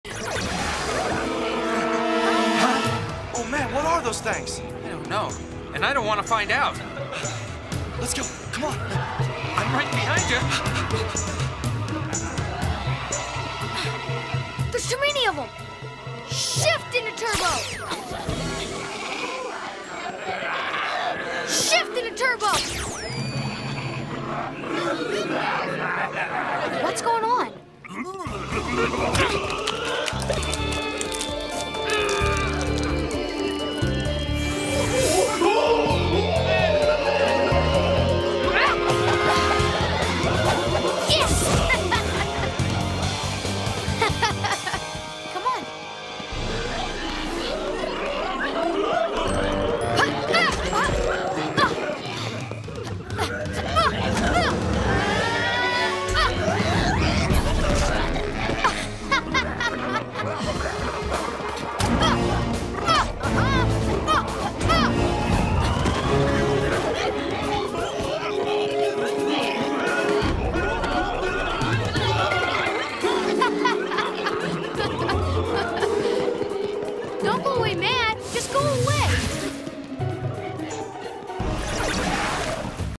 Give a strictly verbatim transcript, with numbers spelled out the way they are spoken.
Huh? Oh man, what are those things? I don't know, and I don't want to find out. Let's go, come on. I'm right behind you. There's too many of them. Shift into turbo. Shift into turbo. What's going on? Don't go away mad, just go away.